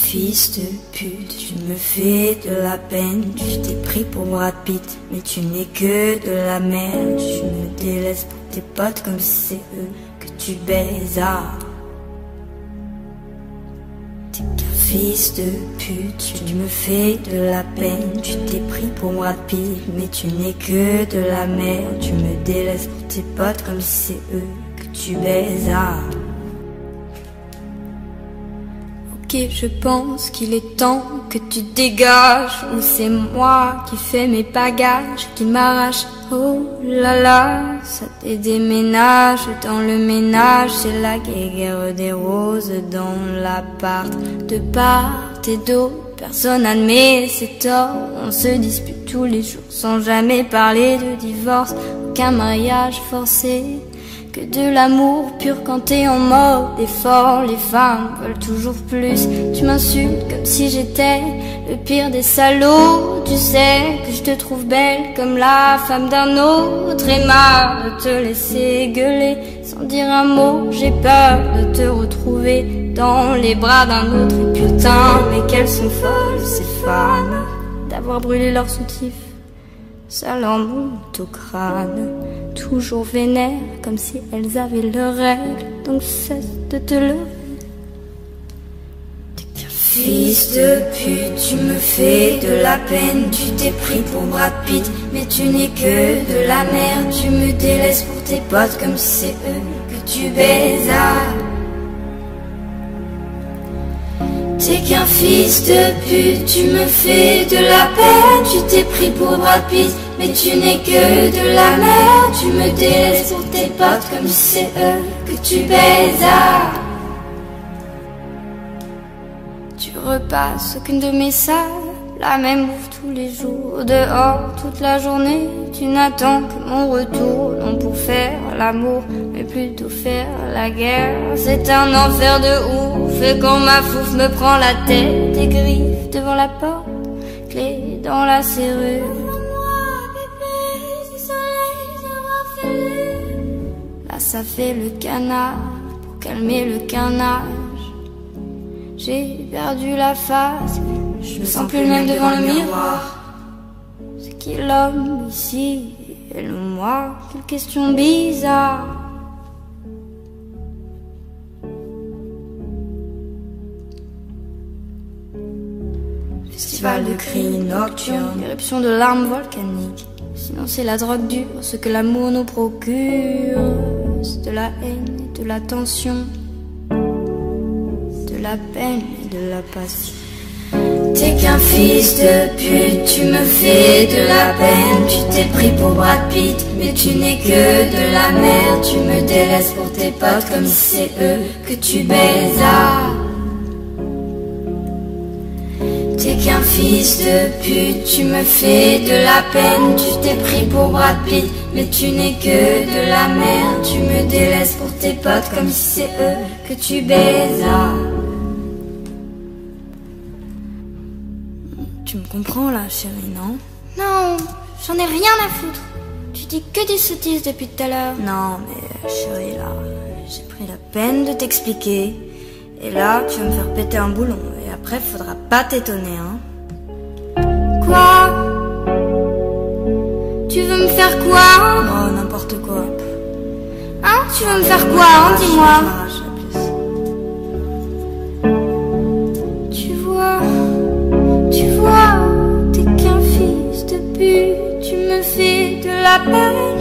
fils de pute, tu me fais de la peine. Tu t'es pris pour Brad Pitt, mais tu n'es que de la merde. Tu me délaisses pour tes potes comme si c'est eux que tu baises. T'es qu'un fils de pute, tu me fais de la peine. Tu t'es pris pour Brad Pitt, mais tu n'es que de la merde. Tu me délaisses pour tes potes comme si c'est eux que tu baises. Ok, je pense qu'il est temps que tu dégages, ou c'est moi qui fais mes bagages, qui m'arrache. Oh là là, ça te déménage dans le ménage, c'est la guerre des roses dans l'appart. De part et d'autre, personne admet ses torts. On se dispute tous les jours sans jamais parler de divorce. Aucun mariage forcé, que de l'amour pur quand t'es en mode effort. Les femmes veulent toujours plus. Tu m'insultes comme si j'étais le pire des salauds. Tu sais que je te trouve belle comme la femme d'un autre. Et marre de te laisser gueuler sans dire un mot. J'ai peur de te retrouver dans les bras d'un autre. Et putain, mais qu'elles sont folles ces femmes d'avoir brûlé leur soutif. Ça leur monte au crâne, toujours vénère, comme si elles avaient leurs règles. Donc cesse de te lever. T'es qu'un fils de pute, tu me fais de la peine. Tu t'es pris pour Brad Pitt, mais tu n'es que de la merde. Tu me délaisses pour tes potes comme si c'est eux que tu baises. T'es qu'un fils de pute, tu me fais de la peine. Tu t'es pris pour Brad Pitt, mais tu n'es que de la merde. Tu me délaisses pour tes potes comme si c'est eux que tu baises. Tu repasses aucune de mes salles, la même bouffe tous les jours, dehors toute la journée. Tu n'attends que mon retour, non pour faire l'amour, mais plutôt faire la guerre. C'est un enfer de ouf, et quand ma fouf me prend la tête, tes griffes devant la porte, clé dans la serrure. Là ça fait le canard, pour calmer le carnage. J'ai perdu la face, je me sens plus le même devant le miroir. C'est qui l'homme ici, elle ou moi? Quelle question bizarre. Festival de cris nocturnes, éruption de larmes volcaniques. Sinon c'est la drogue dure, ce que l'amour nous procure. C'est de la haine et de la tension, de la peine et de la passion. T'es qu'un fils de pute, tu me fais de la peine. Tu t'es pris pour Brad Pitt, mais tu n'es que de la merde. Tu me délaisses pour tes potes comme si c'est eux que tu baises. T'es qu'un fils de pute, tu me fais de la peine. Tu t'es pris pour Brad Pitt, mais tu n'es que de la merde. Tu me délaisses pour tes potes comme si c'est eux que tu baises. Tu me comprends là, chérie, non? Non, j'en ai rien à foutre. Tu dis que des sottises depuis tout à l'heure. Non, mais chérie, là, j'ai pris la peine de t'expliquer. Et là, tu vas me faire péter un boulon. Et après, faudra pas t'étonner, hein. Quoi? Tu veux me faire quoi? Oh, n'importe quoi. Hein? Tu veux me faire quoi, hein, dis-moi? Tu vois, t'es qu'un fils de pute. Tu me fais de la peine.